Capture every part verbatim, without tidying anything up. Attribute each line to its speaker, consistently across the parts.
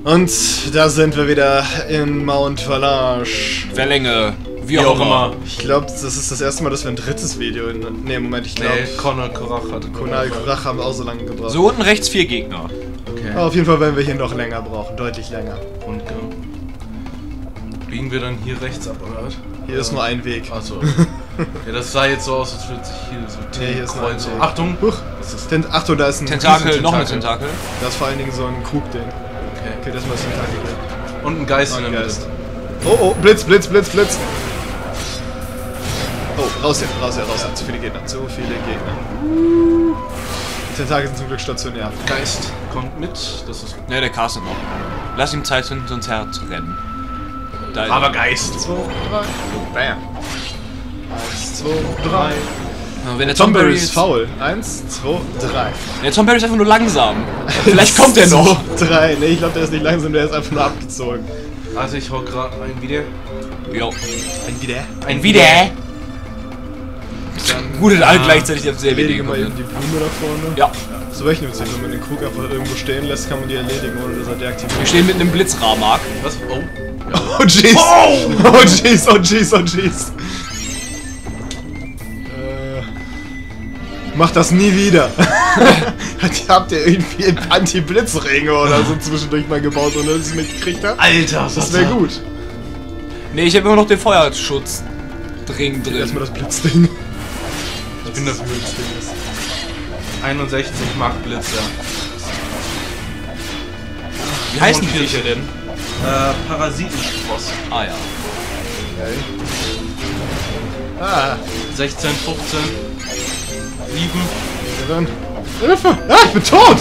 Speaker 1: Und da sind wir wieder in Mount Valage.
Speaker 2: Verlänge, wie auch immer.
Speaker 1: Ich glaube, das ist das erste Mal, dass wir ein drittes Video in... Ne, Moment, ich glaube...
Speaker 3: Nee, Conor Korach hatte
Speaker 1: Conor Korach haben wir auch so lange gebraucht.
Speaker 2: So, unten rechts vier Gegner.
Speaker 3: Okay.
Speaker 1: Aber auf jeden Fall werden wir hier noch länger brauchen, deutlich länger.
Speaker 3: Und äh, biegen wir dann hier rechts ab, oder was?
Speaker 1: Hier ist nur ein Weg.
Speaker 3: Achso. Ja, das sah jetzt so aus, als würde sich hier so
Speaker 1: Nee, hier ist nur ein
Speaker 3: Kreuz.
Speaker 1: Weg.
Speaker 3: Achtung!
Speaker 1: Huch.
Speaker 3: Was ist
Speaker 1: Ten Achtung, da ist ein...
Speaker 2: Tentakel, noch eine
Speaker 3: Tentakel.
Speaker 2: Tentakel.
Speaker 1: Da ist vor allen Dingen so ein Krug-Ding.
Speaker 3: Okay.
Speaker 1: Okay, das ist mal das Tentakel hier.
Speaker 3: Und ein Geist in
Speaker 1: Ein
Speaker 3: der Mitte.
Speaker 1: Geist. Oh, oh, Blitz, Blitz, Blitz, Blitz. Oh, raus hier, raus hier, raus hier. Zu viele Gegner, zu viele Gegner. Die Tentakel sind zum Glück stationär.
Speaker 3: Geist kommt mit. Das ist.
Speaker 2: Ne, der castet noch. Lass ihm Zeit, hinter uns her zu rennen. Da
Speaker 3: Aber Geist!
Speaker 1: zwei, drei. Bam. Eins, zwei, drei.
Speaker 2: Ja, wenn der
Speaker 1: Tom
Speaker 2: Tom
Speaker 1: Berry
Speaker 2: Berry
Speaker 1: ist faul. Eins, zwei, drei.
Speaker 2: Der Tom Berry ist einfach nur langsam. Vielleicht kommt er noch.
Speaker 1: Zwei, drei. Ne, ich glaube, der ist nicht langsam, der ist einfach nur abgezogen.
Speaker 3: Also ich hau gerade ein Video.
Speaker 2: Jo.
Speaker 1: Ein wieder.
Speaker 2: Ein Wieder. Gut, dass alle gleichzeitig auf selbe Idee
Speaker 1: Erledigen wir
Speaker 2: gekommen
Speaker 1: eben
Speaker 2: sind.
Speaker 1: die Blume da vorne.
Speaker 2: Ja.
Speaker 1: So rechnen wir sich, wenn man den Krug einfach irgendwo stehen lässt, kann man die erledigen, ohne dass er deaktiviert.
Speaker 2: Wir stehen mit einem Blitzrahmen.
Speaker 3: Was? Oh.
Speaker 1: Oh jeez! Oh jeez, oh jeez, oh jeez! Äh, macht das nie wieder! Habt ihr irgendwie Anti-Blitzringe oder so zwischendurch mal gebaut, ohne dass ich es mitgekriegt habe?
Speaker 3: Alter,
Speaker 1: Das wäre gut.
Speaker 2: Ne, ich habe immer noch den Feuerschutz drin drin.
Speaker 1: Erstmal das Blitzding.
Speaker 3: Ich bin dafür. einundsechzig Mark Blitzer.
Speaker 2: Wie heißen die
Speaker 3: Viecher
Speaker 2: Viecher denn?
Speaker 3: Äh, Parasitenspross.
Speaker 2: Ah ja.
Speaker 1: Okay. Ah,
Speaker 3: sechzehn, fünfzehn. sieben.
Speaker 1: dann. Hilfe! Ah, ich bin tot!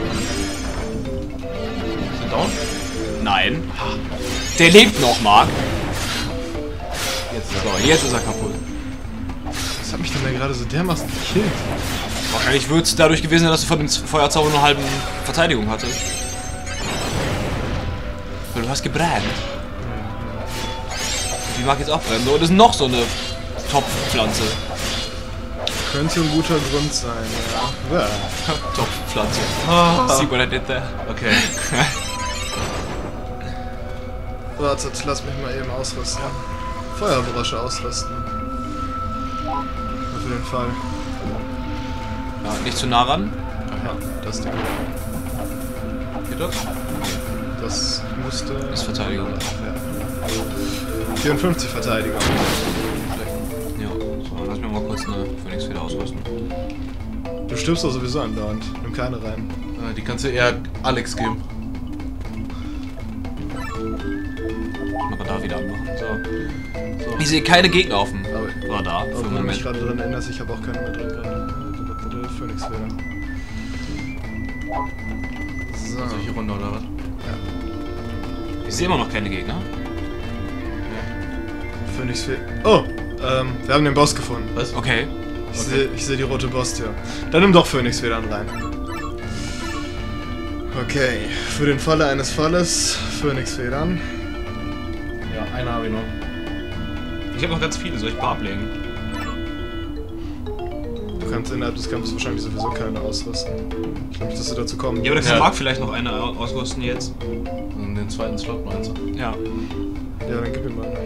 Speaker 3: Sind down?
Speaker 2: Nein. Der lebt noch, Marc.
Speaker 3: Jetzt
Speaker 2: So, jetzt ist er kaputt.
Speaker 1: Was hat mich denn da gerade so dermaßen gekillt?
Speaker 2: Wahrscheinlich wird es dadurch gewesen sein, dass du von dem Feuerzauber nur halben Verteidigung hattest. Weil du hast gebrannt. Die mag jetzt auch brennen. So, und das ist noch so eine Top-Pflanze.
Speaker 1: Könnte ein guter Grund sein, ja. Ja.
Speaker 2: Top-Pflanze.
Speaker 3: Ah.
Speaker 2: See what I did there?
Speaker 3: Okay.
Speaker 1: Wartet, lass mich mal eben ausrüsten. Feuerbrosche ausrüsten. Nur für den Fall.
Speaker 2: Ja, nicht zu nah ran.
Speaker 1: Ja, das Ding.
Speaker 3: Geht das?
Speaker 1: Das musste...
Speaker 2: Ist Verteidigung.
Speaker 1: Ja. vierundfünfzig Verteidigung.
Speaker 2: Ja, so, lass mir mal kurz eine Phoenix wieder ausrüsten.
Speaker 1: Du stirbst doch sowieso andauernd. Nimm keine rein.
Speaker 3: Äh, die kannst du eher Alex geben.
Speaker 2: Ich mal da wieder anmachen. So. So. Ich sehe keine Gegner auf dem
Speaker 1: Aber,
Speaker 2: Radar für
Speaker 1: aber
Speaker 2: den
Speaker 1: wenn du mich
Speaker 2: Moment.
Speaker 1: gerade dran erinnerst, ich habe auch keine mehr drin gerade. Phoenix wieder. So.
Speaker 3: Also hier runter oder was?
Speaker 2: Ich sehe immer noch keine Gegner.
Speaker 1: Phoenix fehlt. Oh! Ähm, wir haben den Boss gefunden.
Speaker 3: Was?
Speaker 2: Okay.
Speaker 1: Ich sehe ich seh die rote Boss-Tür. Dann nimm doch Phoenix-Federn rein. Okay, für den Falle eines Falles Phoenix-Federn.
Speaker 3: Ja, eine habe ich noch.
Speaker 2: Ich habe noch ganz viele. Soll ich ein paar ablegen?
Speaker 1: Du kannst innerhalb des Kampfes wahrscheinlich sowieso keine ausrüsten. Ich glaube nicht, dass du dazu kommen
Speaker 2: Ja, aber da kann
Speaker 3: Ja.
Speaker 2: Marc vielleicht noch eine ausrüsten jetzt.
Speaker 3: Und den zweiten Slot meinst du?
Speaker 2: Ja.
Speaker 1: Ja, dann gib ihm mal.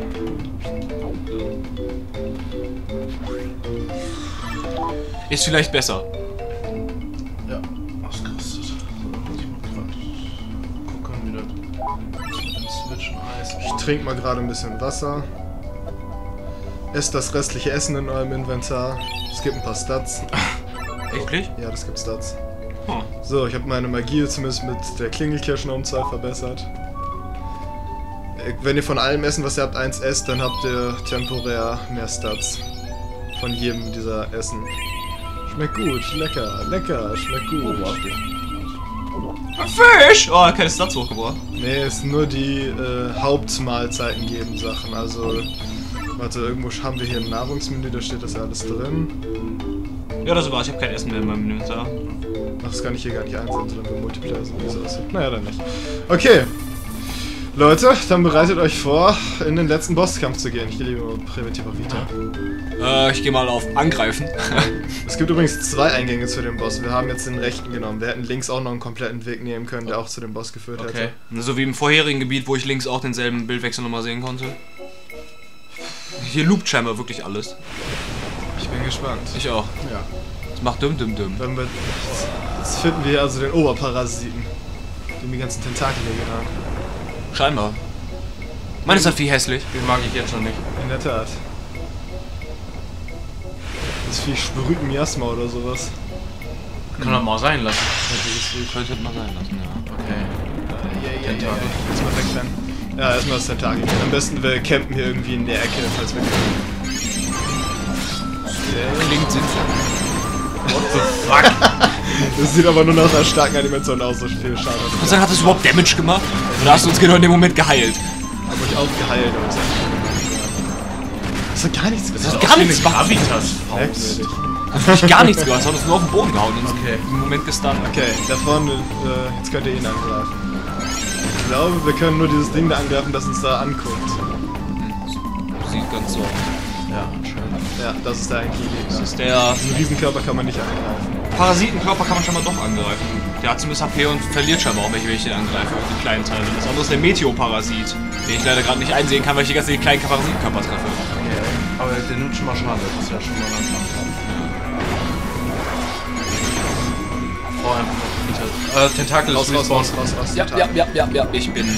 Speaker 2: Ist vielleicht besser.
Speaker 3: Ja. Ausgerüstet. So, muss ich mal gerade gucken, wie das Switchen heißt.
Speaker 1: Ich trinke mal gerade ein bisschen Wasser. Esst das restliche Essen in eurem Inventar. Es gibt ein paar Stats.
Speaker 2: Wirklich?
Speaker 1: Ja, das gibt Stats.
Speaker 2: Hm.
Speaker 1: So, ich habe meine Magie zumindest mit der Klingelkirschenumzahl verbessert. Äh, Wenn ihr von allem Essen, was ihr habt, eins esst, dann habt ihr temporär mehr Stats. Von jedem dieser Essen. Schmeckt gut, lecker, lecker, schmeckt gut.
Speaker 2: Fisch! Oh, keine Stats hochgebracht.
Speaker 1: Nee, es sind nur die äh, Hauptmahlzeiten geben Sachen. Also, warte, irgendwo haben wir hier ein Nahrungsmenü, da steht das ja alles drin.
Speaker 2: Ja, das war's. Ich habe kein Essen mehr in meinem Inventar.
Speaker 1: Ach, das kann ich hier gar nicht einsehen, sondern im Multiplayer so wie es aussieht. Naja, dann nicht. Okay. Leute, dann bereitet euch vor, in den letzten Bosskampf zu gehen. Ich gehe lieber Primitiva Vita.
Speaker 2: Äh, ich gehe mal auf Angreifen.
Speaker 1: Es gibt übrigens zwei Eingänge zu dem Boss. Wir haben jetzt den rechten genommen. Wir hätten links auch noch einen kompletten Weg nehmen können, der auch zu dem Boss geführt
Speaker 3: Okay.
Speaker 1: hätte.
Speaker 2: So wie im vorherigen Gebiet, wo ich links auch denselben Bildwechsel nochmal sehen konnte. Hier loopt scheinbar wirklich alles.
Speaker 1: Ich bin gespannt.
Speaker 2: Ich auch.
Speaker 1: Ja.
Speaker 2: Das macht dumm, dumm, dumm.
Speaker 1: Wenn wir, jetzt finden wir also den Oberparasiten, den die ganzen Tentakel hier gehören.
Speaker 2: Scheinbar. Mann, ist das Vieh hässlich.
Speaker 3: Den mag ich jetzt schon nicht.
Speaker 1: In der Tat. Das Vieh sprüht Miasma oder sowas.
Speaker 3: Kann doch mal sein lassen.
Speaker 2: Könnte mal sein lassen, ja.
Speaker 3: Okay.
Speaker 1: Ja, ja, ja,
Speaker 3: Tentakel.
Speaker 1: ja. Erstmal wegrennen. Ja, erstmal das Tentakel. Am besten wir campen hier irgendwie in der Ecke, falls wir können.
Speaker 2: Klingt sinnvoll.
Speaker 3: What the fuck?
Speaker 1: Das sieht aber nur nach einer starken Animation aus, so viel Schaden.
Speaker 2: Und dann hat es überhaupt Damage gemacht? Oder hast du uns genau in dem Moment geheilt?
Speaker 1: Hab euch auch geheilt und das hat gar nichts
Speaker 2: Das
Speaker 1: gemacht.
Speaker 2: hat gar nichts gemacht.
Speaker 3: Gravitas.
Speaker 1: Merkwürdig.
Speaker 2: Das hat gar nichts gemacht. Das hat uns nur auf den Boden gehauen und uns
Speaker 3: Okay.
Speaker 2: im Moment gestunt.
Speaker 1: Okay, da vorne, äh, jetzt könnt ihr ihn angreifen. Ich glaube, wir können nur dieses Ding da angreifen, das uns da anguckt.
Speaker 2: Sieht ganz so aus.
Speaker 3: Ja, schön.
Speaker 1: Ja, das ist der eigentliche
Speaker 2: Das
Speaker 1: Gegner.
Speaker 2: ist der
Speaker 1: Diesen Riesenkörper kann man nicht angreifen.
Speaker 2: Parasitenkörper, kann man scheinbar doch angreifen. Der hat zumindest H P und verliert scheinbar auch welche, wenn ich den angreife. Die kleinen Teile. Das andere ist der Meteoparasit, den ich leider gerade nicht einsehen kann, weil ich die ganzen kleinen Parasitenkörper treffe.
Speaker 3: Okay. Aber der nimmt schon mal Schaden, das ist ja schon mal ein Anfang. Oh, einfach noch. Äh, Tentakel
Speaker 1: Raus,
Speaker 3: ist
Speaker 1: raus, raus, raus, raus.
Speaker 2: Ja, ja, ja, ja, ja, ich bin.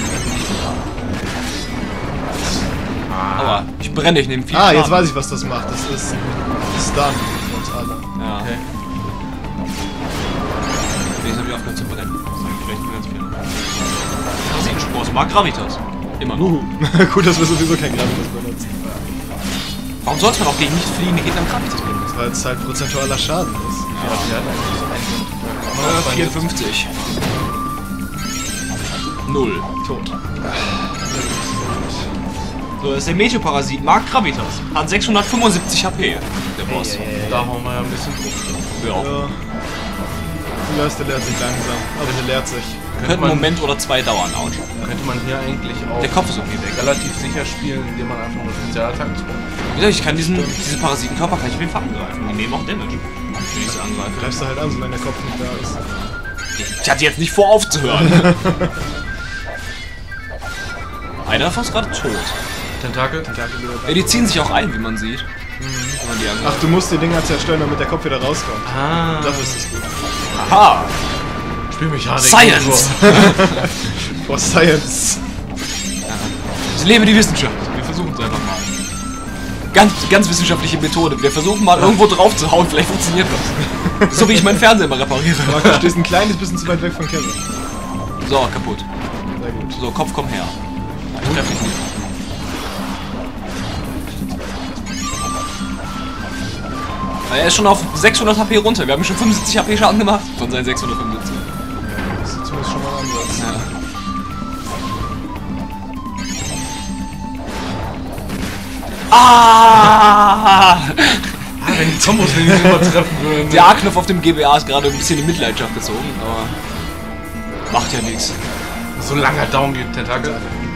Speaker 2: Aua, ich brenne, ich nehme viel
Speaker 1: Ah, jetzt
Speaker 2: Schaden.
Speaker 1: weiß ich, was das macht. Das ist Stun für uns alle.
Speaker 2: Ja.
Speaker 3: Okay.
Speaker 2: Jetzt habe ich aufgehört zu brennen. Das ist eigentlich recht ganz viel. Parasitenspor, es mag Gravitas. Immer noch.
Speaker 1: Uhu. Gut, dass wir sowieso kein Gravitas benutzen.
Speaker 2: Warum sollte man auch gegen nicht fliegende Gegner Gravitas benutzen?
Speaker 1: Weil es halt prozentualer Schaden ist.
Speaker 3: Ja, der hat eigentlich so einen
Speaker 2: Äh, vierundfünfzig. Null.
Speaker 1: Tot.
Speaker 2: So, das ist der Meteoparasit, mag Gravitas. Hat sechshundertfünfundsiebzig H P, der Boss.
Speaker 3: Da hauen wir ja ein bisschen Druck.
Speaker 2: Ja.
Speaker 1: Ja. Du lässt, der leert sich langsam. Aber der leert sich.
Speaker 2: Könnte einen Moment oder zwei dauern, ouch.
Speaker 3: Könnte man hier eigentlich auch
Speaker 2: Der Kopf ist irgendwie weg.
Speaker 3: relativ sicher spielen, indem man einfach nur Spezialattacken spawnt.
Speaker 2: Wie gesagt, ich kann diesen, diese Parasitenkörper kann ich auf jeden Fall angreifen. Die nehmen auch Damage, wenn ich sie angreife.
Speaker 1: Greifst du halt an, solange der Kopf nicht da ist.
Speaker 2: Ich hatte jetzt nicht vor aufzuhören. Einer davon ist gerade tot.
Speaker 3: Tentakel?
Speaker 1: Tentakel wieder da.
Speaker 2: Ja, die ziehen sich auch ein, wie man sieht. Wenn man die
Speaker 1: Ach,
Speaker 2: angreift.
Speaker 1: du musst die Dinger zerstören, damit der Kopf wieder rauskommt.
Speaker 3: Ah.
Speaker 1: Dafür ist es gut.
Speaker 2: Aha!
Speaker 3: Spielmechanik.
Speaker 2: Science!
Speaker 1: For Science.
Speaker 2: Ich lebe die Wissenschaft. Wir versuchen es einfach mal. Ganz, ganz wissenschaftliche Methode. Wir versuchen mal irgendwo drauf zu hauen, vielleicht funktioniert das. So wie ich meinen Fernseher mal repariere.
Speaker 1: Marc, du stehst ein kleines bisschen zu weit weg von Kevin.
Speaker 2: So, kaputt.
Speaker 1: Sehr gut.
Speaker 2: So, Kopf, komm her. Ich treffe dich nicht. Er ist schon auf sechshundert H P runter. Wir haben schon fünfundsiebzig H P Schaden gemacht von seinen sechshundertfünfundsiebzig.
Speaker 1: Das ist zumindest schon mal ein Ansatz.
Speaker 2: Ja. Ah!
Speaker 3: Wenn die Kombos wenn die übertreffen würden.
Speaker 2: Der A-Knopf auf dem G B A ist gerade ein bisschen in Mitleidenschaft gezogen, aber macht ja nichts.
Speaker 3: So langer Down geht Tentakel.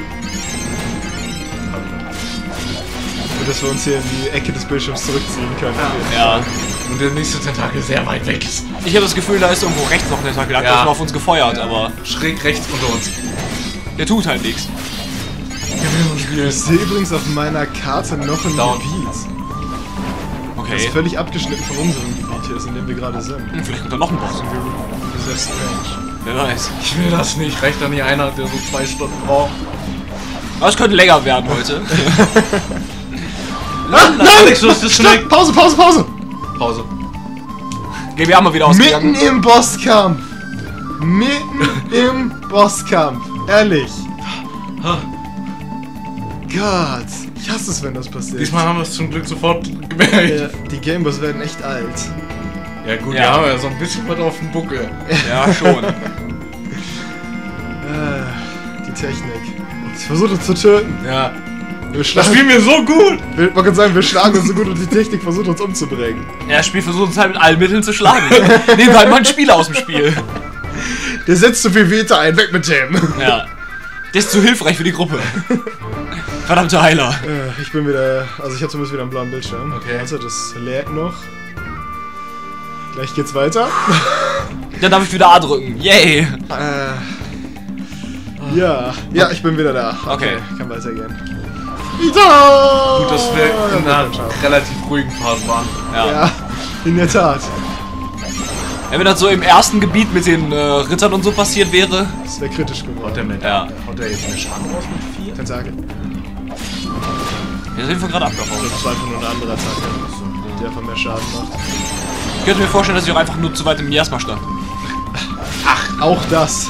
Speaker 1: Nur, dass wir uns hier in die Ecke des Bildschirms zurückziehen können.
Speaker 2: Ja.
Speaker 3: Und der nächste Tentakel sehr weit weg ist.
Speaker 2: Ich habe das Gefühl, da ist irgendwo rechts noch ein Tentakel, der hat
Speaker 3: Ja.
Speaker 2: gleich mal auf uns gefeuert, aber
Speaker 3: Schräg rechts unter uns.
Speaker 2: der tut halt nichts.
Speaker 1: Ich sehe übrigens auf meiner Karte noch ein
Speaker 3: Down.
Speaker 1: Gebiet. Das
Speaker 2: Okay.
Speaker 1: ist völlig abgeschnitten von unserem Gebiet hier, ist, in dem wir gerade sind.
Speaker 2: Hm, vielleicht kommt da noch ein Boss.
Speaker 1: Das ist sehr strange.
Speaker 2: Wer weiß.
Speaker 3: Ich will das nicht. Reicht da nicht einer, der so zwei Stunden braucht?
Speaker 2: Aber es könnte länger werden heute.
Speaker 3: Nein, nicht so, das ist
Speaker 1: Stopp!
Speaker 3: schnell.
Speaker 1: Pause, Pause, Pause!
Speaker 3: Pause.
Speaker 2: G B A mal wieder ausgegangen.
Speaker 1: Mitten im Bosskampf! Mitten im Bosskampf! Ehrlich! Gott! Ich hasse es, wenn das passiert.
Speaker 3: Diesmal haben wir es zum Glück sofort gemerkt.
Speaker 1: Ja, die Gameboys werden echt alt.
Speaker 3: Ja gut,
Speaker 2: Ja.
Speaker 3: wir haben ja so ein bisschen was auf dem Buckel.
Speaker 2: Ja, schon.
Speaker 1: Äh, die Technik. Ich versuche uns zu töten.
Speaker 3: Ja.
Speaker 1: Wir
Speaker 3: Das
Speaker 1: schlagen,
Speaker 3: spielen wir so gut!
Speaker 1: wir, man kann sagen, wir schlagen uns so gut und die Technik versucht uns umzubringen.
Speaker 2: Ja, das Spiel versucht uns halt mit allen Mitteln zu schlagen. Nehmen wir halt mal einen Spieler aus dem Spiel.
Speaker 1: Der setzt zu viel Veta ein, weg mit dem.
Speaker 2: Ja. Der ist zu hilfreich für die Gruppe. Verdammter Heiler.
Speaker 1: Äh, ich bin wieder... Also ich habe zumindest wieder einen blauen Bildschirm.
Speaker 3: Okay.
Speaker 1: Also das lädt noch. Gleich geht's weiter.
Speaker 2: Dann darf ich wieder A drücken. Yay.
Speaker 1: Äh, ja. Ja, ich bin wieder da.
Speaker 2: Okay.
Speaker 1: Kann weitergehen. Vita!
Speaker 3: Gut, dass wir in
Speaker 1: Ja,
Speaker 3: einer relativ ruhigen Phase waren.
Speaker 2: Ja.
Speaker 1: Ja, in der Tat.
Speaker 2: Ja, wenn das so im ersten Gebiet mit den äh, Rittern und so passiert wäre.
Speaker 1: Das wäre kritisch
Speaker 3: Haut
Speaker 1: geworden.
Speaker 3: der mit?
Speaker 2: Ja.
Speaker 3: Haut der jetzt eine Schaden raus mit vier?
Speaker 1: Tentakel.
Speaker 2: Wir sind von gerade abgehauen.
Speaker 1: Das war einfach nur eine andere Attacke, die einfach mehr Schaden macht.
Speaker 2: Ich könnte mir vorstellen, dass ich auch einfach nur zu weit im Miasma stand.
Speaker 1: Auch das.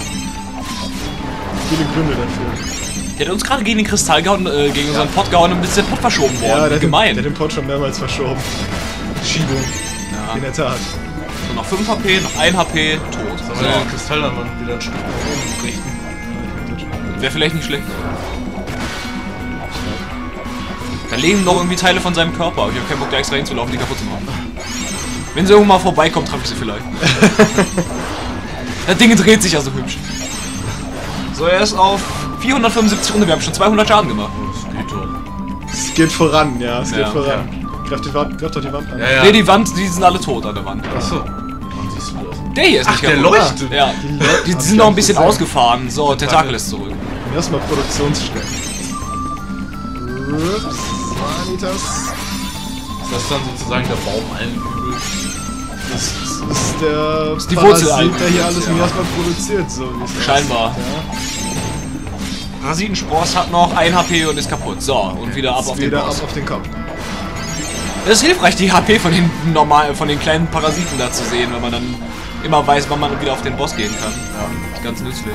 Speaker 1: Viele Gründe dafür.
Speaker 2: Der hat uns gerade gegen den Kristall gehauen, äh, gegen unseren Pott gehauen und ist der Pott verschoben worden.
Speaker 1: Ja, der hat,
Speaker 2: Gemein.
Speaker 1: Den, der hat den Pot schon mehrmals verschoben. Schiebung.
Speaker 2: Ja.
Speaker 1: In der Tat.
Speaker 2: So, noch fünf H P, noch ein H P, tot.
Speaker 3: Sollen wir den Kristall dann mal wieder ein Stück nach oben richten?
Speaker 2: Wäre vielleicht nicht schlecht. Da leben noch irgendwie Teile von seinem Körper, aber ich habe keinen Bock, da extra hinzulaufen, die kaputt zu machen. Wenn sie irgendwann mal vorbeikommt, treffe ich sie vielleicht. Das Ding dreht sich ja so hübsch. So, er ist auf vierhundertfünfundsiebzig Runde, wir haben schon zweihundert Schaden gemacht.
Speaker 3: Das geht doch.
Speaker 1: Es geht voran, ja, es
Speaker 2: Ja,
Speaker 1: geht voran. Greif die Wand, greif doch die Wand an.
Speaker 3: Ja, ja.
Speaker 2: Ne, die Wand, die sind alle tot an der Wand.
Speaker 3: Achso. Wann siehst du das?
Speaker 2: Der hier ist
Speaker 3: Ach,
Speaker 2: nicht
Speaker 3: der
Speaker 2: kaputt.
Speaker 3: leuchtet.
Speaker 2: Ja,
Speaker 1: Die
Speaker 2: die,
Speaker 1: leuchtet.
Speaker 2: die
Speaker 1: Hab
Speaker 2: sind
Speaker 1: ich
Speaker 2: noch
Speaker 1: auch
Speaker 2: ein bisschen
Speaker 1: gesehen.
Speaker 2: ausgefahren. So, Tentakel ist zurück.
Speaker 1: Erstmal Produktionsstellen. Ups, Vanitas.
Speaker 3: Ist das dann sozusagen der Baum allen Übels?
Speaker 1: Das ist der
Speaker 2: ist die Wurzel
Speaker 1: Parasit, der hier
Speaker 2: eigentlich,
Speaker 1: alles
Speaker 2: ja.
Speaker 1: im erstmal produziert, so wie es
Speaker 2: Scheinbar.
Speaker 1: aussieht,
Speaker 2: Parasitenspross hat noch ein H P und ist kaputt. So, und wieder ab
Speaker 1: ja.
Speaker 2: auf den
Speaker 1: Wieder
Speaker 2: Boss.
Speaker 1: ab auf den Kopf.
Speaker 2: Es ist hilfreich, die H P von den normal, von den kleinen Parasiten da zu sehen, wenn man dann immer weiß, wann man wieder auf den Boss gehen kann. Ja, ist ganz nützlich.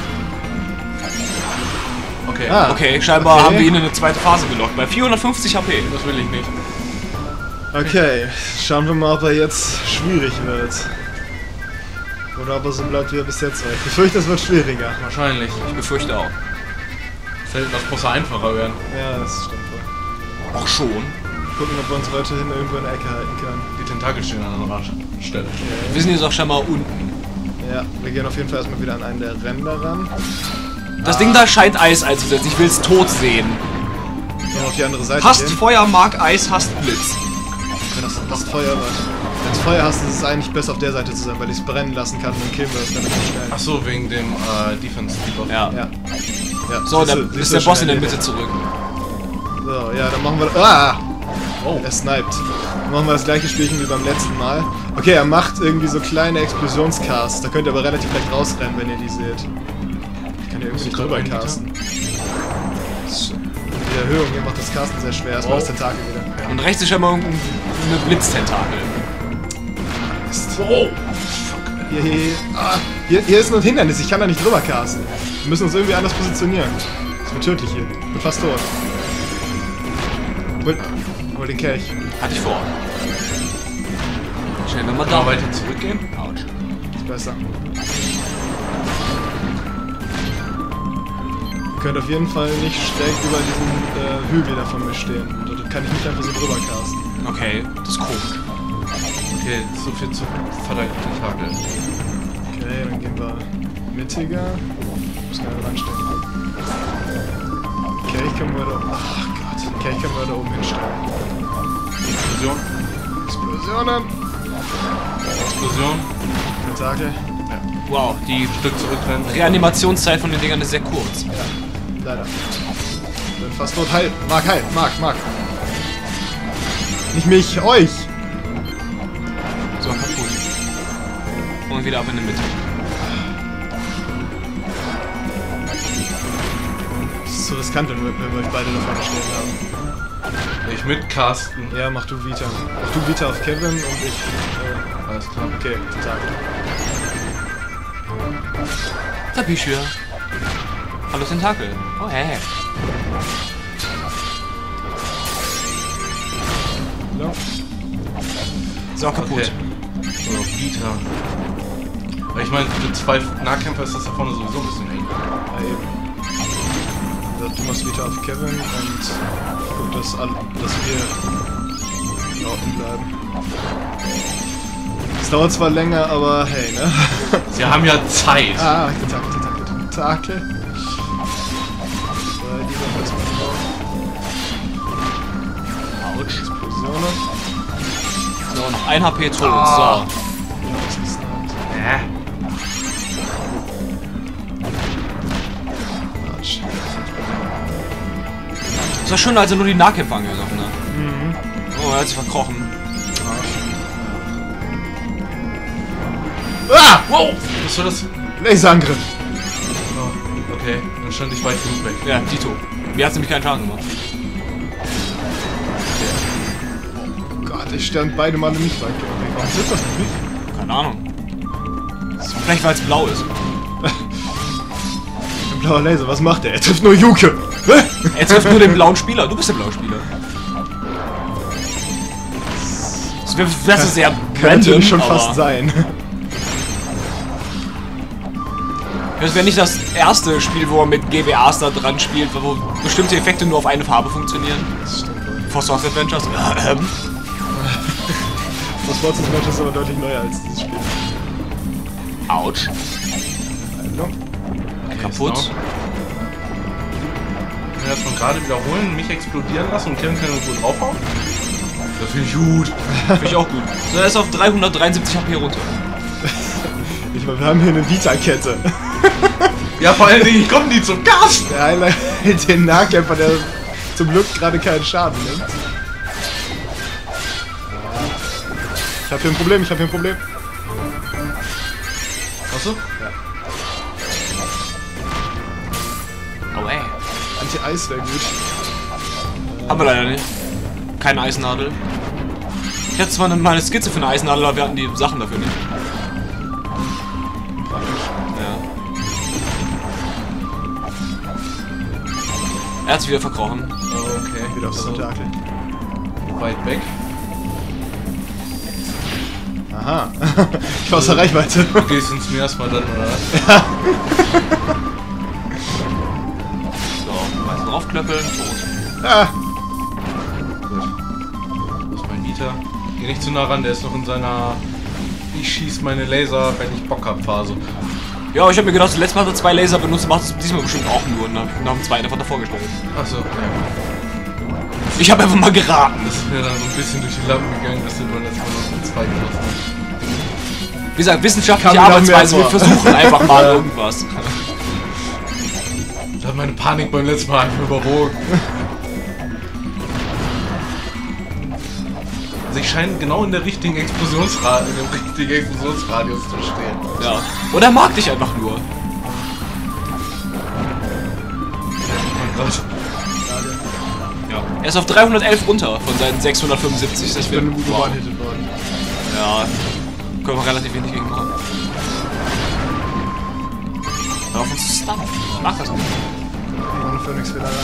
Speaker 3: Okay.
Speaker 1: Ah.
Speaker 2: Okay, scheinbar
Speaker 1: Okay.
Speaker 2: haben wir ihn in eine zweite Phase gelockt. Bei vierhundertfünfzig H P.
Speaker 3: Das will ich nicht.
Speaker 1: Okay, schauen wir mal, ob er jetzt schwierig wird. Oder ob er so bleibt, wie er bis jetzt war. Ich befürchte, es wird schwieriger.
Speaker 3: Wahrscheinlich.
Speaker 2: Ich befürchte auch.
Speaker 3: Fällt, das muss einfacher werden.
Speaker 1: Ja, das stimmt wohl.
Speaker 2: Auch schon.
Speaker 1: Gucken, ob wir uns weiterhin irgendwo in der Ecke halten können.
Speaker 3: Die Tentakel stehen an anderer Stelle.
Speaker 2: Wir sind jetzt auch scheinbar unten.
Speaker 1: Ja, wir gehen auf jeden Fall erstmal wieder an einen der Ränder ran.
Speaker 2: Das Ding da scheint Eis einzusetzen. Ich will es tot sehen.
Speaker 1: Noch auf die andere Seite
Speaker 2: Hasst
Speaker 1: gehen.
Speaker 2: Feuer, mag Eis, hasst Blitz.
Speaker 1: Wenn das, das Feuer war. Wenn es Feuer hast, ist es eigentlich besser auf der Seite zu sein, weil ich es brennen lassen kann und dann killen wir das relativ schnell.
Speaker 3: Ach so, wegen dem äh, Defense Debuff.
Speaker 2: Ja.
Speaker 1: Ja. Ja,
Speaker 2: So,
Speaker 1: siehst
Speaker 2: dann
Speaker 1: du-
Speaker 2: ist
Speaker 1: siehst
Speaker 2: der
Speaker 1: du
Speaker 2: Boss
Speaker 1: schon
Speaker 2: in der
Speaker 1: erledigt.
Speaker 2: Mitte zurück.
Speaker 1: So, ja, dann machen wir... Ah!
Speaker 3: Oh.
Speaker 1: Er sniped. Dann machen wir das gleiche Spielchen wie beim letzten Mal. Okay, er macht irgendwie so kleine Explosionscasts. Da könnt ihr aber relativ leicht rausrennen, wenn ihr die seht. Ich kann hier irgendwie nicht drüber casten. Die Erhöhung hier macht das Casten sehr schwer. Erstmal
Speaker 3: Oh.
Speaker 1: das Tentakel wieder.
Speaker 2: Und rechts ist scheinbar eine Blitztentakel.
Speaker 1: Mist.
Speaker 3: Oh.
Speaker 1: Hier, hier, hier. Ah, hier, hier ist nur ein Hindernis. Ich kann da nicht drüber casten. Wir müssen uns irgendwie anders positionieren. Das wird tödlich hier. Ich bin fast tot. Hol, hol den Kelch.
Speaker 2: Hatte ich vor. Schnell, wenn wir
Speaker 3: Kann
Speaker 2: da
Speaker 3: man weiter zurückgehen?
Speaker 2: Autsch.
Speaker 1: Ist besser. Ihr könnt auf jeden Fall nicht schräg über diesen äh, Hügel da von mir stehen. Da kann ich nicht einfach so drüber casten.
Speaker 2: Okay, das ist komisch.
Speaker 3: Okay, so viel zu verdammten Tentakel.
Speaker 1: Okay, dann gehen wir mittiger. Muss gerade ranstellen. Okay, ich kann wir da. Ach Gott. Okay, ich kann wir da oben hinstellen.
Speaker 3: Explosion.
Speaker 1: Explosionen!
Speaker 3: Explosion.
Speaker 1: Tentakel.
Speaker 2: Wow, die
Speaker 3: Ein Stück zurückrennen.
Speaker 2: Reanimationszeit von den Dingern ist sehr kurz.
Speaker 1: Ja, leider. Ich bin fast tot. Heil! Mark, heil! Mark, Mark! Nicht mich, euch!
Speaker 2: So, kaputt. Und wieder ab in die Mitte.
Speaker 1: Das ist zu riskant, wenn wir, wenn wir euch beide da vorne stehen haben.
Speaker 3: Ich mit Carsten.
Speaker 1: Ja, mach du Vita. Mach du Vita auf Kevin und ich. Äh,
Speaker 3: Alles klar.
Speaker 1: okay, Tentakel.
Speaker 2: Tapischür. Hallo Tentakel. Oh, hey.
Speaker 1: Ja.
Speaker 2: So, kaputt.
Speaker 3: Okay. So, Vita. Aber ich meine, für zwei Nahkämpfer ist das da vorne sowieso ein bisschen eng.
Speaker 1: Ja, eben. Also, du machst Vita auf Kevin und guck, dass, all, dass wir in Ordnung bleiben. Es dauert zwar länger, aber hey, ne?
Speaker 3: Sie haben ja Zeit.
Speaker 1: Ah, Tentakel, Tentakel, Tentakel. Sei dieser Festplatte drauf.
Speaker 2: Autsch.
Speaker 1: Explosionen.
Speaker 2: So, noch ein H P toll.
Speaker 3: Ah.
Speaker 2: So.
Speaker 3: Äh.
Speaker 1: Quatsch.
Speaker 2: Das war schön, als er nur die Nahkämpfer angegriffen hat.
Speaker 1: Mhm.
Speaker 2: Oh, er hat sich verkrochen.
Speaker 1: Ah!
Speaker 2: Wow!
Speaker 3: Was war das?
Speaker 1: Laserangriff.
Speaker 3: Oh, okay, dann stand ich weit genug weg.
Speaker 2: Ja, Dito. Mir hat nämlich keinen Schaden gemacht.
Speaker 1: Oh Gott, ich stand beide Male nicht weit genug weg. Warum ist das nicht?
Speaker 2: Keine Ahnung. Vielleicht weil es blau ist.
Speaker 1: Ein blauer Laser, was macht er? Er trifft nur Yuke.
Speaker 2: Er trifft nur den blauen Spieler. Du bist der blaue Spieler. Das wäre das ist sehr
Speaker 1: Kann
Speaker 2: random,
Speaker 1: natürlich schon
Speaker 2: aber
Speaker 1: fast sein.
Speaker 2: das wäre nicht das erste Spiel, wo er mit G B As da dran spielt, wo bestimmte Effekte nur auf eine Farbe funktionieren.
Speaker 1: Das stimmt wohl.
Speaker 2: For Source Adventures. Ähm.
Speaker 1: Das Forza Match ist aber deutlich neuer als dieses Spiel.
Speaker 2: Autsch.
Speaker 1: Hallo?
Speaker 2: Kaputt.
Speaker 3: Ich kann erstmal gerade wiederholen, mich explodieren lassen und Kevin kann irgendwo draufhauen. Das finde ich gut.
Speaker 2: Finde ich auch gut. So, er ist auf dreihundertdreiundsiebzig H P runter.
Speaker 1: Ich meine, wir haben hier eine Vita-Kette.
Speaker 3: Ja, vor allen Dingen, ich komme nie zum Gas.
Speaker 1: Der eine hält den Nahkämpfer, der zum Glück gerade keinen Schaden nimmt. Ich hab hier ein Problem, ich hab hier ein Problem.
Speaker 3: Achso?
Speaker 1: Ja.
Speaker 2: Oh ey.
Speaker 1: Anti-Eis wäre gut.
Speaker 2: Haben wir leider nicht. Keine Eisennadel. Ich hatte zwar eine, mal eine Skizze für eine Eisennadel, aber wir hatten die Sachen dafür nicht. Ja. Er hat sich wieder verkrochen.
Speaker 3: Okay,
Speaker 1: Wieder auf der
Speaker 3: so
Speaker 1: Tentakel.
Speaker 3: weit weg.
Speaker 1: Aha. Ich war aus der Reichweite.
Speaker 3: Du gehst ins Meer erstmal dann, oder?
Speaker 2: So, Eisen draufklöppeln, tot.
Speaker 1: Ah.
Speaker 3: Gut. Das ist mein Mieter. Geh nicht zu nah ran, der ist noch in seiner ich schieß meine Laser, wenn ich Bock hab Phase.
Speaker 2: Ja, ich habe mir gedacht, das letzte Mal hat er zwei Laser benutzt, macht es diesmal bestimmt auch nur. Und nach dem zweiten einfach davor gestellt.
Speaker 3: Achso, ja.
Speaker 2: Ich habe einfach mal geraten.
Speaker 3: Das ist mir dann so ein bisschen durch die Lappen gegangen, dass du beim letzten Mal noch mit zwei geschossen hast.
Speaker 2: Wie gesagt, wissenschaftliche
Speaker 1: Kam mir noch mehr
Speaker 2: Arbeitsweise, wir
Speaker 1: vor.
Speaker 2: versuchen einfach mal irgendwas.
Speaker 3: Da hat meine Panik beim letzten Mal einfach überwogen. Also ich scheine genau in der richtigen Explosionsradius, in dem richtigen Explosionsradius zu stehen.
Speaker 2: Ja. Oder er mag dich einfach nur.
Speaker 3: Oh mein Gott.
Speaker 2: Ja. Er ist auf dreihundertelf runter von seinen sechshundertfünfundsiebzig. Das
Speaker 1: Ich
Speaker 2: wird
Speaker 1: bin gut
Speaker 2: wow.
Speaker 1: geworden worden.
Speaker 2: Ja. Können wir relativ wenig gegen machen. Hör auf uns zu stunnen. Ich mag das nicht.
Speaker 1: Und Phoenix wieder ran.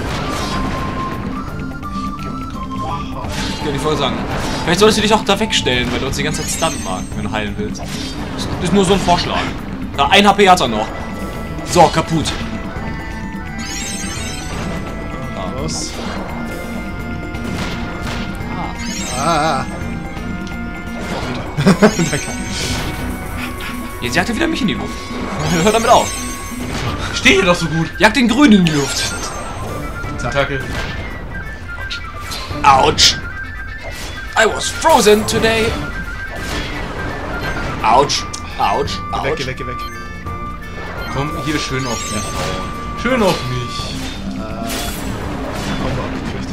Speaker 2: Ich kann nicht voll sagen. Vielleicht solltest du dich auch da wegstellen, weil du uns die ganze Zeit stunnen mag, wenn du heilen willst. Das ist nur so ein Vorschlag. Da, ein H P hat er noch. So, kaputt.
Speaker 1: Los.
Speaker 2: Ah.
Speaker 1: Ah. Auch wieder. Danke.
Speaker 2: Jetzt jagt er wieder mich in die Luft. Hör damit auf.
Speaker 3: Ich stehe hier doch so gut.
Speaker 2: Jagt den Grünen in die Luft.
Speaker 3: Tentakel.
Speaker 2: Autsch. I was frozen today. Autsch. Autsch.
Speaker 1: Geh weg,
Speaker 2: Autsch.
Speaker 1: geh weg, geh weg.
Speaker 3: Komm hier schön auf mich. Schön auf mich.
Speaker 1: Kombo abgekriegt.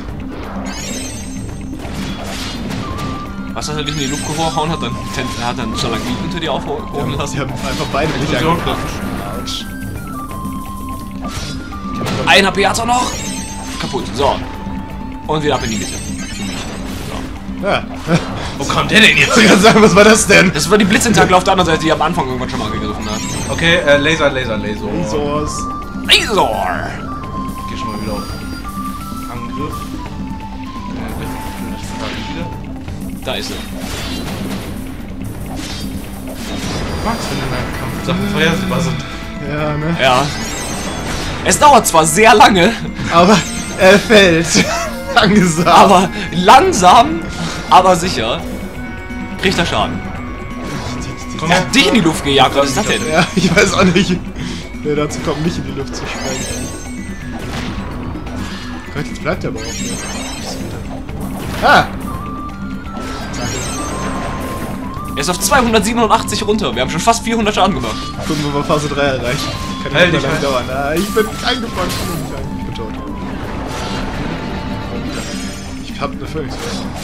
Speaker 2: Was, dass er dich in die Luft gehauen hat, dann er hat dann Stalagmit hinter dir aufholen
Speaker 1: Die
Speaker 2: lassen.
Speaker 1: haben einfach beide nicht
Speaker 3: Explosion.
Speaker 1: angegriffen. Autsch.
Speaker 2: Ein H P hat er noch. Kaputt. So. Und wieder ab in die Mitte.
Speaker 1: Ja.
Speaker 3: Wo kommt der denn jetzt?
Speaker 1: Ich kann sagen, was war das denn?
Speaker 2: Das war die Blitzintakel auf der anderen Seite, die am Anfang irgendwann schon mal angegriffen hat.
Speaker 3: Okay, äh, Laser, Laser, Laser.
Speaker 1: Sowas.
Speaker 2: Laser!
Speaker 3: Ich geh schon mal wieder auf Angriff. Äh, das frage ich wieder.
Speaker 2: Da ist er.
Speaker 3: Ich mag's, wenn in einem Kampf Sachen vorhersehbar sind.
Speaker 1: Ja, ne?
Speaker 2: Ja. Es dauert zwar sehr lange,
Speaker 1: Aber er fällt. Langsam.
Speaker 2: aber langsam, aber sicher kriegt er Schaden.
Speaker 3: Komm,
Speaker 2: Er hat dich in die Luft gejagt, was ist das denn?
Speaker 1: Ja, ich weiß auch nicht, wer dazu kommt, mich in die Luft zu sprengen. Gott, jetzt bleibt er aber auch nicht. Ah!
Speaker 2: Er ist auf zweihundertsiebenundachtzig runter. Wir haben schon fast vierhundert Schaden gemacht.
Speaker 1: Gucken wir mal Phase drei erreichen. Kann
Speaker 3: Halt
Speaker 1: nicht
Speaker 3: dich
Speaker 1: mehr lange
Speaker 3: halt.
Speaker 1: dauern. Ah, ich bin eingefroren. Ich bin tot. Ich hab eine Phoenix.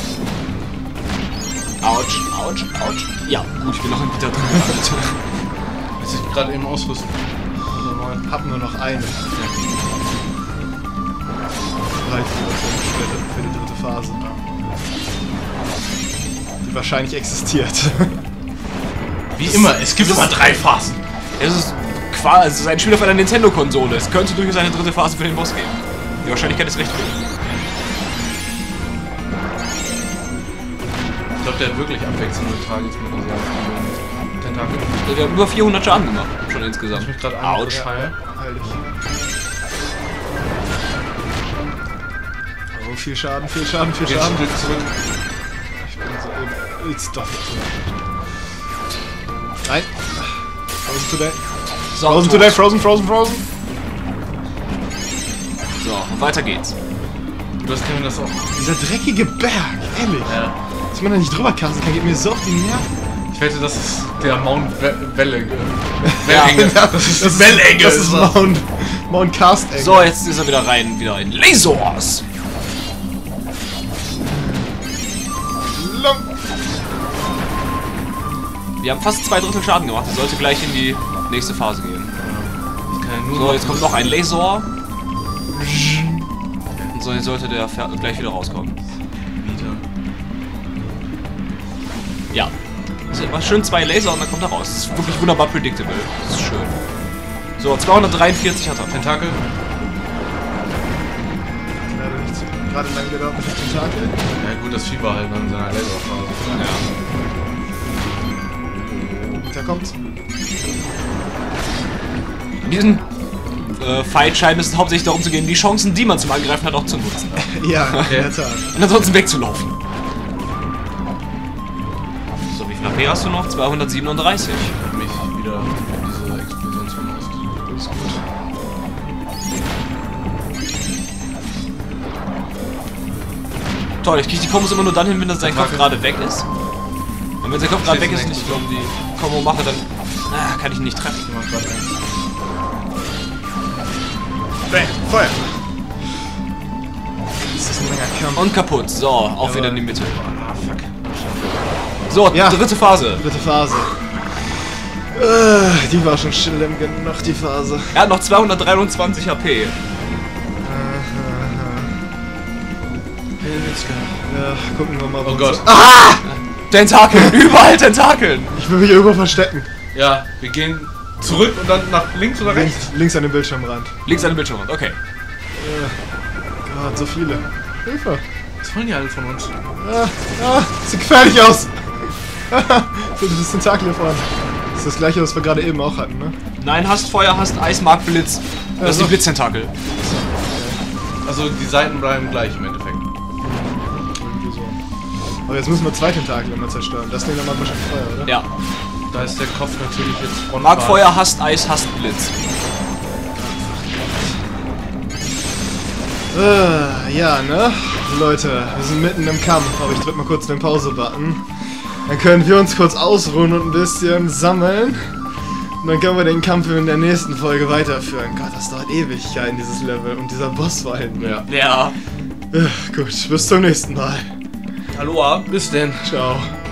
Speaker 2: Autsch, autsch, autsch. Ja, gut, ich bin noch in Vita drin.
Speaker 3: Muss ich gerade eben ausrüsten. Normal.
Speaker 1: Hab nur noch eine. Reicht für die dritte Phase. Die wahrscheinlich existiert.
Speaker 3: Wie immer, es gibt immer drei Phasen.
Speaker 2: Es ist quasi, es ist ein Spiel auf einer Nintendo-Konsole. Es könnte durchaus eine dritte Phase für den Boss geben. Die Wahrscheinlichkeit ist recht hoch.
Speaker 3: Ich glaube, der hat wirklich abwechselnde Targets mit unserer Tentakel.
Speaker 2: Also wir haben über vierhundert Schaden gemacht, schon insgesamt.
Speaker 3: Ich mich gerade an.
Speaker 2: Autsch.
Speaker 3: Heil.
Speaker 1: Heilig. Oh, viel Schaden, viel Schaden, viel
Speaker 3: Geht
Speaker 1: Schaden.
Speaker 3: ein Stück zurück.
Speaker 1: Ich bin so eben. It's doch nicht so. Nein. Frozen today.
Speaker 2: So,
Speaker 1: Frozen
Speaker 2: tot.
Speaker 1: today, frozen, frozen, frozen.
Speaker 2: So, und weiter geht's.
Speaker 3: Du hast kennen das auch.
Speaker 1: Dieser dreckige Berg, ehrlich.
Speaker 3: Ja.
Speaker 1: Dass man da nicht drüber casten kann, geht mir so auf die Nerven.
Speaker 3: Ich wette, das ist der Mount We Welle.
Speaker 2: Ja.
Speaker 3: Wellenge. Das ist die Wellenge.
Speaker 1: Das ist Mount, Mount Cast Enge.
Speaker 2: So, jetzt ist er wieder rein, wieder in Lasers.
Speaker 1: Long.
Speaker 2: Wir haben fast zwei Drittel Schaden gemacht. Er sollte gleich in die nächste Phase gehen.
Speaker 3: Ich kann ja nur
Speaker 2: So, jetzt kommt noch ein Laser. Und so, jetzt sollte der Fer- gleich wieder rauskommen.
Speaker 3: wieder.
Speaker 2: Ja. Also immer schön zwei Laser und dann kommt er raus. Das ist wirklich wunderbar predictable. Das ist schön. So, zweihundertdreiundvierzig hat er.
Speaker 3: Tentakel.
Speaker 1: Leider nichts. Gerade lang gedauert mit dem Tentakel.
Speaker 3: Ja gut, das Vieh war halt in seiner Laserphase.
Speaker 1: Da kommt's.
Speaker 2: In diesem äh, Fight scheint es hauptsächlich darum zu gehen, die Chancen, die man zum Angreifen hat, auch zu nutzen.
Speaker 1: Ja, in der Tat.
Speaker 2: Und ansonsten wegzulaufen. So, wie viel A P hast du noch? zweihundertsiebenunddreißig.
Speaker 3: Ich hab mich wieder in diese Explosion verlost.
Speaker 1: Das ist gut.
Speaker 2: Toll, ich kriege die Kombos immer nur dann hin, wenn das sein Kopf gerade weg ist. Und wenn sein Kopf gerade weg ist und ich
Speaker 3: Explosion.
Speaker 2: die Kombo mache, dann ah, kann ich ihn nicht treffen.
Speaker 3: Ich mach grad eins.
Speaker 1: Bang, Feuer. Das ist ein langer Kampf.
Speaker 2: Und kaputt. So, auch wieder in die Mitte.
Speaker 3: Ah, fuck.
Speaker 2: So,
Speaker 1: Ja.
Speaker 2: dritte Phase.
Speaker 1: Dritte Phase. Äh, die war schon schlimm genug, die Phase.
Speaker 2: Er hat noch zweihundertdreiundzwanzig H P.
Speaker 1: Ja, gucken wir mal.
Speaker 3: Oh
Speaker 1: wo
Speaker 3: Gott.
Speaker 1: so- Ah!
Speaker 2: Tentakeln, überall Tentakeln.
Speaker 1: Ich will mich irgendwo verstecken.
Speaker 3: Ja, wir gehen zurück und dann nach links oder rechts?
Speaker 1: Links, links an dem Bildschirmrand.
Speaker 2: Links an dem Bildschirm. Okay.
Speaker 1: Gott, so viele. Hilfe.
Speaker 3: Was wollen die alle von uns?
Speaker 1: Ah, ah, sieht gefährlich aus. So, dieses Tentakel hier vorne. Das ist das gleiche, was wir gerade eben auch hatten, ne?
Speaker 2: Nein, hast Feuer, hast Eis, mag Blitz. Das ist
Speaker 1: so.
Speaker 2: die Blitz-Tentakel.
Speaker 3: Also die Seiten bleiben gleich im Endeffekt.
Speaker 1: Irgendwie so. Aber jetzt müssen wir zwei Tentakel immer zerstören. Das Ding nochmal wahrscheinlich Feuer, oder?
Speaker 2: Ja.
Speaker 3: Da ist der Kopf natürlich jetzt frontal.
Speaker 2: Mag Feuer, hasst Eis, hasst Blitz.
Speaker 1: Äh, ja, ne? Leute, wir sind mitten im Kampf, aber ich drück mal kurz den Pause-Button. Dann können wir uns kurz ausruhen und ein bisschen sammeln. Und dann können wir den Kampf in der nächsten Folge weiterführen. Gott, das dauert Ewigkeiten, dieses Level. Und dieser Boss vor allem.
Speaker 3: Ja.
Speaker 2: Ja.
Speaker 1: Äh, gut, bis zum nächsten Mal.
Speaker 3: Aloha, bis denn.
Speaker 1: Ciao.